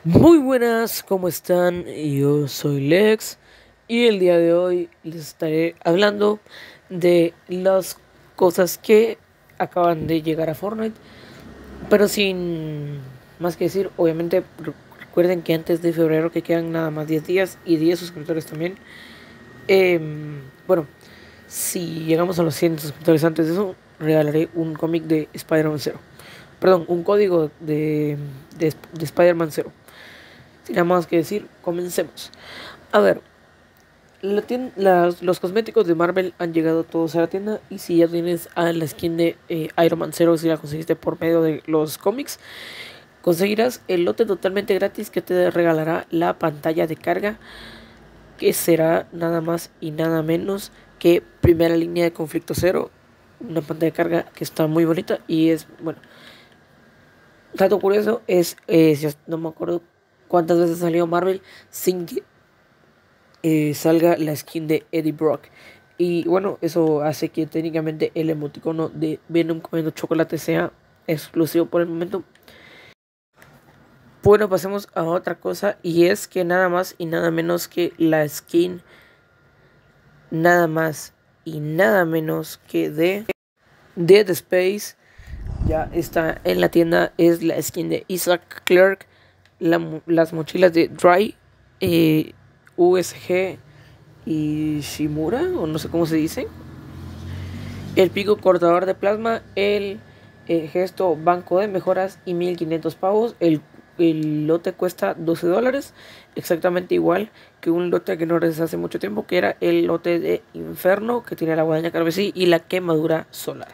Muy buenas, ¿cómo están? Yo soy Lex y el día de hoy les estaré hablando de las cosas que acaban de llegar a Fortnite, pero sin más que decir. Obviamente recuerden que antes de febrero, que quedan nada más 10 días y 10 suscriptores también. Bueno, si llegamos a los 100 suscriptores antes de eso, regalaré un cómic de Spider-Man 0. Perdón, un código de Spider-Man 0. Sin nada más que decir, comencemos. A ver, los cosméticos de Marvel han llegado todos a la tienda. Y si ya tienes a la skin de Iron Man 0, si la conseguiste por medio de los cómics, conseguirás el lote totalmente gratis que te regalará la pantalla de carga, que será nada más y nada menos que primera línea de conflicto 0. Una pantalla de carga que está muy bonita y es, bueno, dato curioso es, no me acuerdo cuántas veces salió Marvel sin que salga la skin de Eddie Brock. Y bueno, eso hace que técnicamente el emoticono de Venom comiendo chocolate sea exclusivo por el momento. Bueno, pasemos a otra cosa, y es que nada más y nada menos que la skin, nada más y nada menos que de Dead Space, ya está en la tienda. Es la skin de Isaac Clarke, las mochilas de Dry, USG y Shimura, o no sé cómo se dice, el pico cortador de plasma, el gesto banco de mejoras y 1500 pavos. El lote cuesta $12, exactamente igual que un lote que no desde hace mucho tiempo, que era el lote de Inferno, que tiene la guadaña carmesí y la quemadura solar.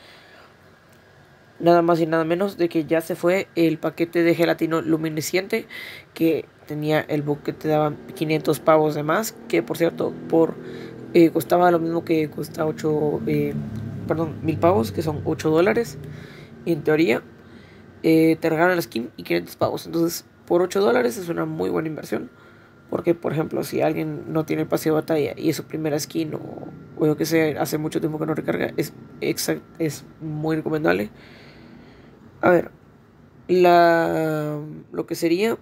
Nada más y nada menos de que ya se fue el paquete de gelatino luminiscente, que tenía el bug que te daban 500 pavos de más, que por cierto costaba lo mismo que cuesta 1000 pavos, que son $8. Y en teoría te regalan la skin y 500 pavos. Entonces por $8 es una muy buena inversión. Porque, por ejemplo, si alguien no tiene el pase de batalla y es su primera skin, o yo que sé, hace mucho tiempo que no recarga, es muy recomendable. A ver, lo que sería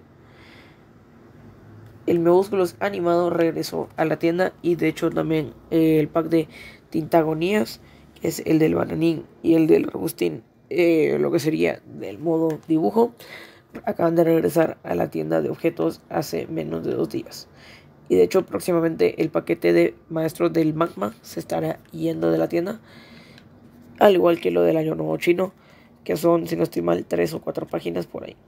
el Meúsculos animado regresó a la tienda, y de hecho también el pack de Tintagonías, que es el del bananín y el del robustín, lo que sería del modo dibujo, acaban de regresar a la tienda de objetos hace menos de 2 días. Y de hecho próximamente el paquete de maestros del magma se estará yendo de la tienda, al igual que lo del año nuevo chino, que son, si no estoy mal, 3 o 4 páginas por ahí.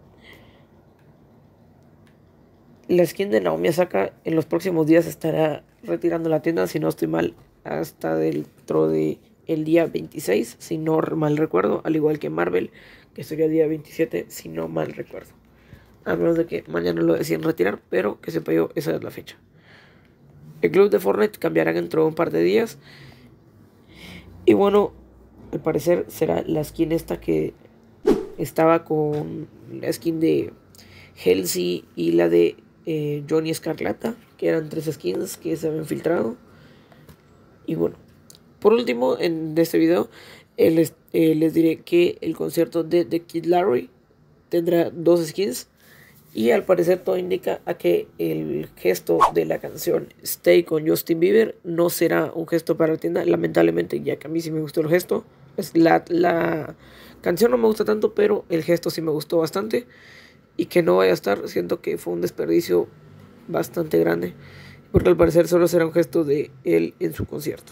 La skin de Naomi Osaka en los próximos días estará retirando la tienda, si no estoy mal, hasta dentro de el día 26, si no mal recuerdo, al igual que Marvel, que sería el día 27, si no mal recuerdo. A menos de que mañana lo deciden retirar, pero que sepa yo, esa es la fecha. El club de Fortnite cambiará dentro de un par de días. Y bueno, al parecer será la skin esta que estaba con la skin de Halsey y la de Johnny Escarlata, que eran 3 skins que se habían filtrado. Y bueno, por último de este video, les diré que el concierto de The Kid Laroi tendrá 2 skins. Y al parecer todo indica a que el gesto de la canción Stay con Justin Bieber no será un gesto para la tienda, lamentablemente, ya que a mí sí me gustó el gesto. La canción no me gusta tanto, pero el gesto sí me gustó bastante. Y que no vaya a estar, siento que fue un desperdicio bastante grande, porque al parecer solo será un gesto de él en su concierto.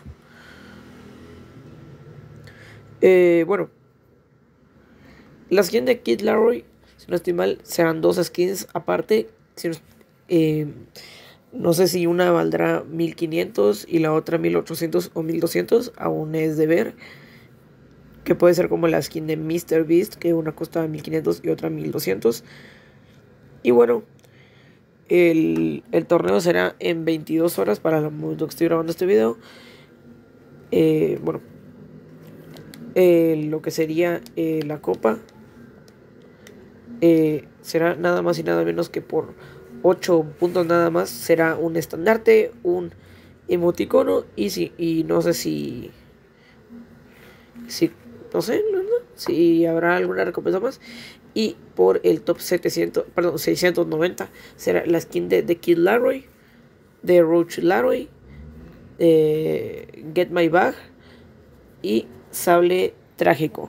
Bueno, la skin de Kid Laroi, si no estoy mal, serán 2 skins aparte. No sé si una valdrá 1500 y la otra 1800 o 1200, aún es de ver. Que puede ser como la skin de Mr. Beast, que una costaba 1500 y otra 1200. Y bueno, el torneo será en 22 horas para el momento que estoy grabando este video. Bueno, lo que sería la copa será nada más y nada menos que por 8 puntos nada más. Será un estandarte, un emoticono y no sé si no sé, si habrá alguna recompensa más. Y por el top 690 será la skin de The Kid Laroi, de Roach Laroi, Get My Bag y Sable Trágico.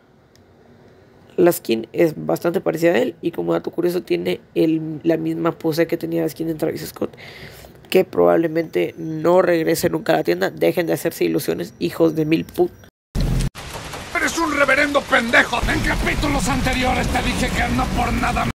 La skin es bastante parecida a él y como dato curioso tiene la misma pose que tenía la skin de Travis Scott, que probablemente no regrese nunca a la tienda. Dejen de hacerse ilusiones, hijos de mil put. ¡Eres un reverendo pendejo! En capítulos anteriores te dije que no por nada